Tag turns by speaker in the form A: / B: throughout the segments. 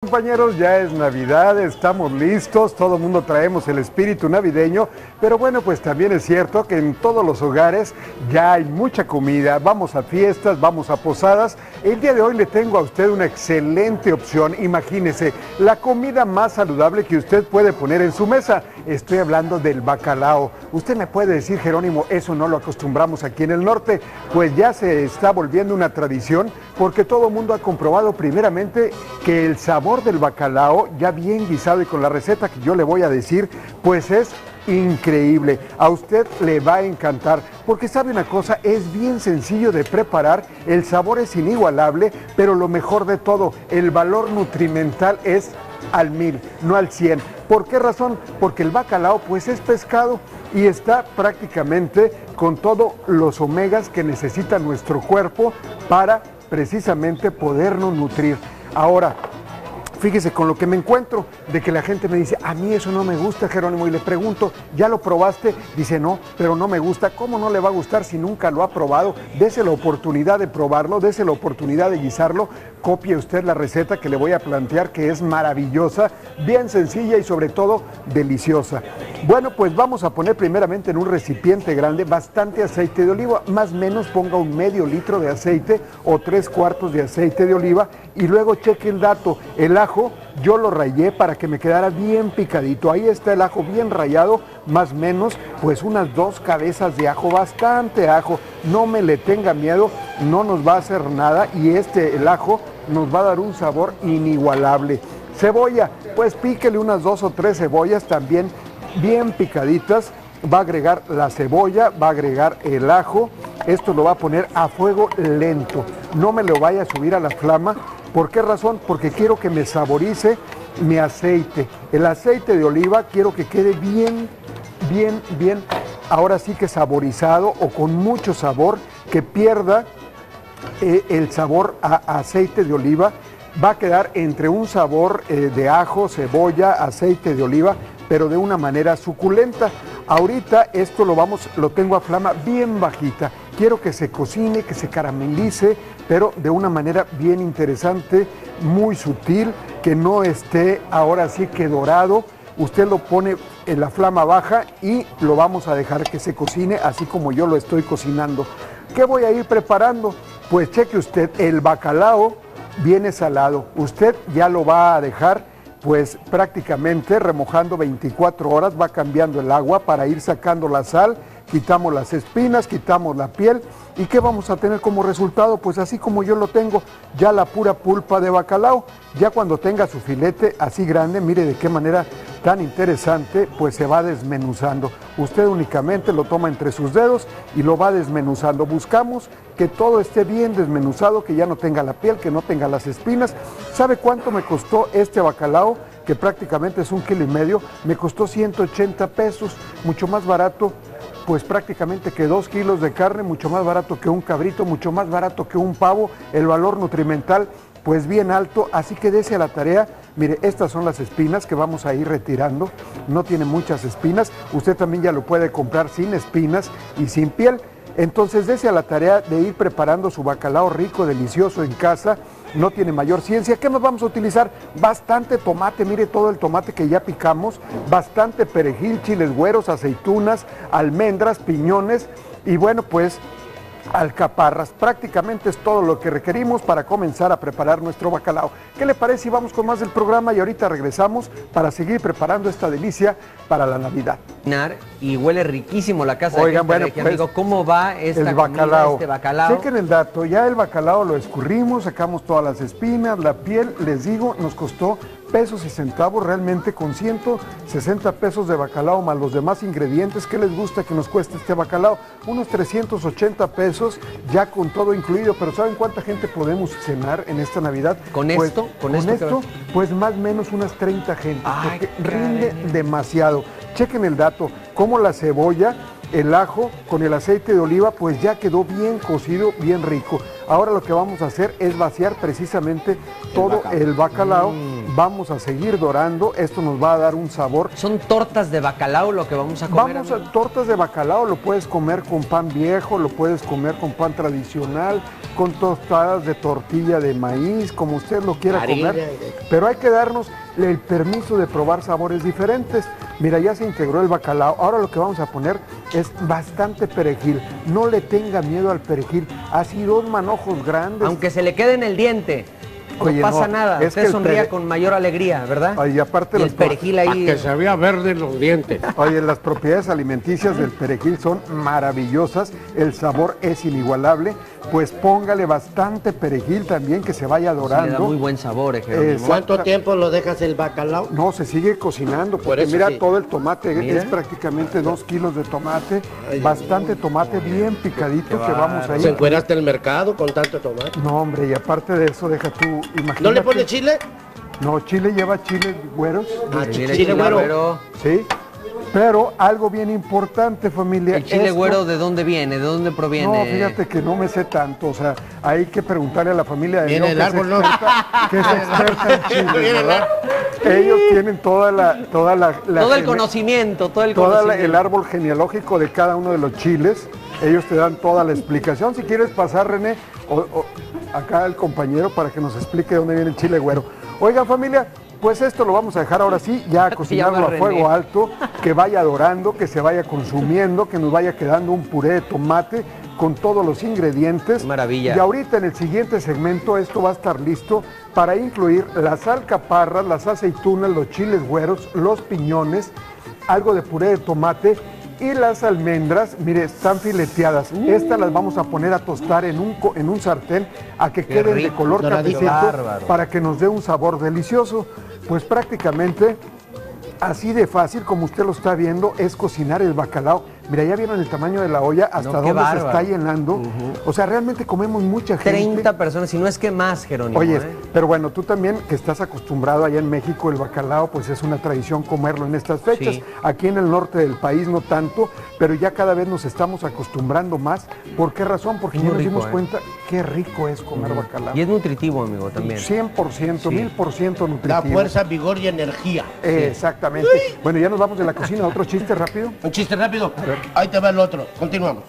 A: compañeros, ya es Navidad, estamos listos, todo el mundo traemos el espíritu navideño, pero bueno, pues también es cierto que en todos los hogares ya hay mucha comida, vamos a fiestas, vamos a posadas. El día de hoy le tengo a usted una excelente opción, imagínese, la comida más saludable que usted puede poner en su mesa. Estoy hablando del bacalao. Usted me puede decir, Jerónimo, eso no lo acostumbramos aquí en el norte. Pues ya se está volviendo una tradición porque todo el mundo ha comprobado primeramente que el sabor del bacalao, ya bien guisado y con la receta que yo le voy a decir, pues es increíble. A usted le va a encantar porque sabe una cosa, es bien sencillo de preparar, el sabor es inigualable, pero lo mejor de todo, el valor nutrimental es al 1000, no al 100. ¿Por qué razón? Porque el bacalao pues es pescado y está prácticamente con todos los omegas que necesita nuestro cuerpo para precisamente podernos nutrir. Ahora, fíjese con lo que me encuentro, de que la gente me dice, a mí eso no me gusta, Jerónimo, y le pregunto, ¿ya lo probaste? Dice, no, pero no me gusta. ¿Cómo no le va a gustar si nunca lo ha probado? Dese la oportunidad de probarlo, dese la oportunidad de guisarlo, copie usted la receta que le voy a plantear, que es maravillosa, bien sencilla y sobre todo deliciosa. Bueno, pues vamos a poner primeramente en un recipiente grande bastante aceite de oliva, más o menos ponga un medio litro de aceite o 3/4 de aceite de oliva y luego cheque el dato, el ajo yo lo rayé para que me quedara bien picadito, ahí está el ajo bien rayado, más o menos pues unas 2 cabezas de ajo, bastante ajo, no me le tenga miedo, no nos va a hacer nada y el ajo nos va a dar un sabor inigualable. Cebolla, pues píquele unas 2 o 3 cebollas también bien picaditas, va a agregar la cebolla, va a agregar el ajo, esto lo va a poner a fuego lento, no me lo vaya a subir a la flama. ¿Por qué razón? Porque quiero que me saborice mi aceite. El aceite de oliva quiero que quede bien, ahora sí que saborizado o con mucho sabor, que pierda el sabor a aceite de oliva. Va a quedar entre un sabor de ajo, cebolla, aceite de oliva, pero de una manera suculenta. Ahorita esto lo tengo a flama bien bajita. Quiero que se cocine, que se caramelice, pero de una manera bien interesante, muy sutil, que no esté ahora sí que dorado. Usted lo pone en la flama baja y lo vamos a dejar que se cocine así como yo lo estoy cocinando. ¿Qué voy a ir preparando? Pues cheque usted, el bacalao viene salado. Usted ya lo va a dejar pues prácticamente remojando 24 horas, va cambiando el agua para ir sacando la sal, quitamos las espinas, quitamos la piel. ¿Y qué vamos a tener como resultado? Pues así como yo lo tengo, ya la pura pulpa de bacalao. Ya cuando tenga su filete así grande, mire de qué manera tan interesante, pues se va desmenuzando. Usted únicamente lo toma entre sus dedos y lo va desmenuzando. Buscamos que todo esté bien desmenuzado, que ya no tenga la piel, que no tenga las espinas. ¿Sabe cuánto me costó este bacalao? Que prácticamente es 1,5 kilos, me costó 180 pesos, mucho más barato pues prácticamente que 2 kilos de carne, mucho más barato que un cabrito, mucho más barato que un pavo, el valor nutrimental pues bien alto, así que dése a la tarea. Mire, estas son las espinas que vamos a ir retirando, no tiene muchas espinas, usted también ya lo puede comprar sin espinas y sin piel. Entonces dése a la tarea de ir preparando su bacalao rico, delicioso en casa, no tiene mayor ciencia. ¿Qué más vamos a utilizar? Bastante tomate, mire todo el tomate que ya picamos, bastante perejil, chiles güeros, aceitunas, almendras, piñones y bueno pues alcaparras. Prácticamente es todo lo que requerimos para comenzar a preparar nuestro bacalao. ¿Qué le parece si vamos con más del programa y ahorita regresamos para seguir preparando esta delicia para la Navidad?
B: Y huele riquísimo la casa.
A: Oigan, bueno,
B: pues, amigo, ¿cómo va esta comida, este bacalao?
A: Chequen el dato, ya el bacalao lo escurrimos, sacamos todas las espinas, la piel, les digo, nos costó pesos y centavos, realmente con 160 pesos de bacalao más los demás ingredientes. ¿Qué les gusta que nos cueste este bacalao? Unos 380 pesos ya con todo incluido, pero ¿saben cuánta gente podemos cenar en esta Navidad?
B: ¿Con
A: pues,
B: esto?
A: Con esto, pues más o menos unas 30 gente, porque rinde demasiado. Chequen el dato, como la cebolla, el ajo con el aceite de oliva pues ya quedó bien cocido, bien rico. Ahora lo que vamos a hacer es vaciar precisamente todo el bacalao. vamos a seguir dorando, esto nos va a dar un sabor.
B: ¿Son tortas de bacalao lo que vamos a comer?
A: Tortas de bacalao, lo puedes comer con pan viejo, lo puedes comer con pan tradicional, con tostadas de tortilla de maíz, como usted lo quiera comer, pero hay que darnos el permiso de probar sabores diferentes. Mira, ya se integró el bacalao, ahora lo que vamos a poner es bastante perejil, no le tenga miedo al perejil, así 2 manojos grandes.
B: Aunque se le quede en el diente. No pasa nada, usted sonría con mayor alegría, ¿verdad?
A: Oye, aparte
B: y el perejil ahí.
C: Que se vea verde los dientes.
A: Oye, las propiedades alimenticias del perejil son maravillosas, el sabor es inigualable, pues póngale bastante perejil también que se vaya dorando.
B: Sí, le da muy buen sabor, Jerónimo.
C: ¿Cuánto tiempo lo dejas el bacalao?
A: No, se sigue cocinando, porque mira, todo el tomate, es prácticamente 2 kilos de tomate, bastante tomate bien picadito que vamos ahí.
C: ¿Se encueraste el mercado con tanto tomate?
A: No, hombre, y aparte de eso, deja tú, imagínate.
C: ¿No le pones chile?
A: No, chile lleva chiles güeros.
B: Chile güero.
A: Sí. Pero algo bien importante, familia.
B: ¿El chile güero de dónde viene? ¿De dónde proviene?
A: No, fíjate que no me sé tanto. O sea, hay que preguntarle a la familia de
C: Viene el árbol, ¿no?
A: Que es experta en chile, ¿verdad? Ellos tienen todo el
B: conocimiento,
A: el árbol genealógico de cada uno de los chiles. Ellos te dan toda la explicación. Si quieres pasar, René, o acá el compañero para que nos explique dónde viene el chile güero. Oigan, familia, pues esto lo vamos a dejar ahora sí, ya a cocinarlo a fuego alto, que vaya dorando, que se vaya consumiendo, que nos vaya quedando un puré de tomate con todos los ingredientes.
B: Maravilla.
A: Y ahorita en el siguiente segmento esto va a estar listo para incluir las alcaparras, las aceitunas, los chiles güeros, los piñones, algo de puré de tomate y las almendras, mire, están fileteadas. Estas las vamos a poner a tostar en un sartén a que queden de color cafecito para que nos dé un sabor delicioso. Pues prácticamente así de fácil como usted lo está viendo es cocinar el bacalao. Mira, ya vieron el tamaño de la olla, hasta dónde se está llenando. O sea, realmente comemos mucha gente.
B: 30 personas, si no es que más, Jerónimo.
A: Oye, pero bueno, tú también que estás acostumbrado allá en México, el bacalao, pues es una tradición comerlo en estas fechas. Sí. Aquí en el norte del país no tanto, pero ya cada vez nos estamos acostumbrando más. ¿Por qué razón? Porque ya nos dimos cuenta qué rico es comer bacalao.
B: Y es nutritivo, amigo, también.
A: 100%, 1000% nutritivo.
C: Da fuerza, vigor y energía.
A: Exactamente. Bueno, ya nos vamos de la cocina. ¿Otro chiste rápido?
C: Un chiste rápido. Ahí te va el otro. Continuamos.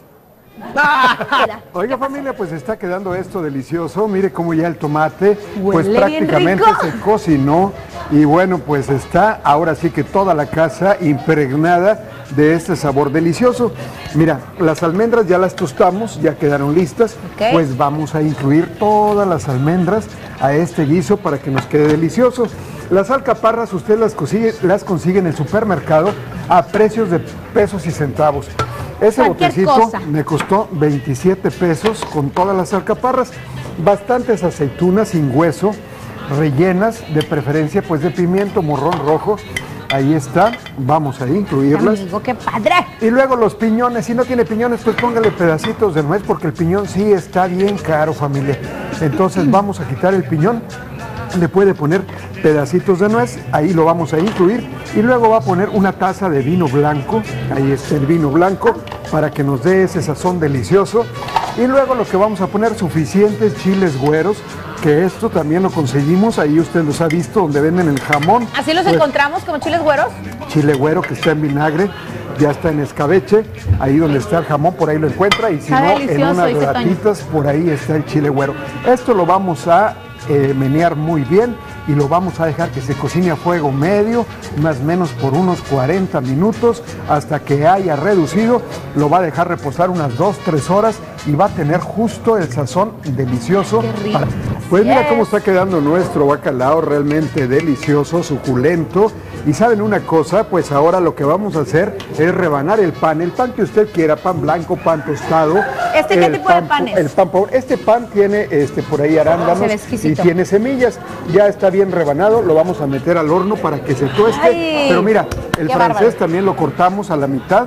A: Oiga, familia, pues está quedando esto delicioso. Mire cómo ya el tomate pues prácticamente se cocinó. Y bueno, pues está ahora sí que toda la casa impregnada de este sabor delicioso. Mira, las almendras ya las tostamos, ya quedaron listas. Pues vamos a incluir todas las almendras a este guiso para que nos quede delicioso. Las alcaparras usted las consigue en el supermercado a precios de pesos y centavos. Ese botecito me costó 27 pesos con todas las alcaparras. Bastantes aceitunas sin hueso, rellenas, de preferencia pues de pimiento morrón rojo. Ahí está, vamos a incluirlas.
D: Amigo, ¡qué padre!
A: Y luego los piñones, si no tiene piñones, pues póngale pedacitos de nuez, porque el piñón sí está bien caro, familia. Entonces vamos a quitar el piñón. Le puede poner pedacitos de nuez, ahí lo vamos a incluir, y luego va a poner una taza de vino blanco, ahí está el vino blanco, para que nos dé ese sazón delicioso. Y luego lo que vamos a poner, suficientes chiles güeros, que esto también lo conseguimos, ahí usted los ha visto, donde venden el jamón.
D: ¿Así los encontramos como chiles güeros?
A: Chile güero que está en vinagre, ya está en escabeche, ahí donde está el jamón, por ahí lo encuentra, y si no, en unas latitas, por ahí está el chile güero. Esto lo vamos a menear muy bien y lo vamos a dejar que se cocine a fuego medio, más o menos por unos 40 minutos, hasta que haya reducido. Lo va a dejar reposar unas 2-3 horas y va a tener justo el sazón delicioso. Pues mira cómo está quedando nuestro bacalao, realmente delicioso, suculento. Y saben una cosa, pues ahora lo que vamos a hacer es rebanar el pan que usted quiera, pan blanco, pan tostado.
D: ¿Qué tipo de pan es?
A: El pan pobre. Este pan tiene por ahí arándanos y tiene semillas. Ya está bien rebanado, lo vamos a meter al horno para que se tueste. ¡Ay! Pero mira, el francés también lo cortamos a la mitad.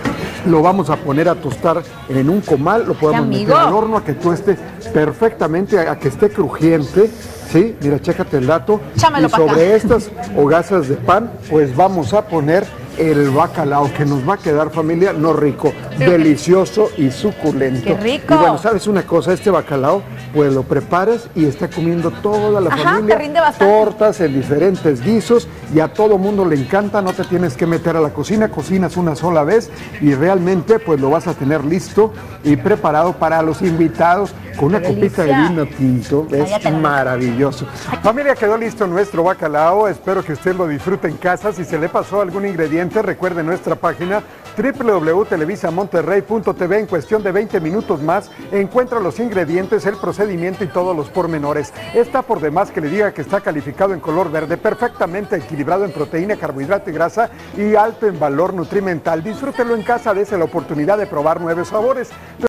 A: Lo vamos a poner a tostar en un comal, lo podemos meter al horno a que tueste perfectamente, a que esté crujiente. Sí, mira, chécate el dato.
D: Chámalo
A: y sobre estas hogazas de pan, pues vamos a poner el bacalao que nos va a quedar, familia, no rico, delicioso y suculento.
D: ¡Qué rico!
A: Y bueno, ¿sabes una cosa? Este bacalao, pues lo preparas y está comiendo toda la familia.
D: Te rinde bastante.
A: Tortas en diferentes guisos y a todo mundo le encanta, no te tienes que meter a la cocina, cocinas una sola vez y realmente pues lo vas a tener listo y preparado para los invitados con una copita de vino tinto. Es maravilloso. Familia, quedó listo nuestro bacalao, espero que usted lo disfrute en casa. Si se le pasó algún ingrediente, recuerde nuestra página www.televisamonterrey.tv. En cuestión de 20 minutos más encuentra los ingredientes, el procedimiento y todos los pormenores. Está por demás que le diga que está calificado en color verde, perfectamente equilibrado en proteína, carbohidrato y grasa y alto en valor nutrimental. Disfrútelo en casa, dése la oportunidad de probar nuevos sabores.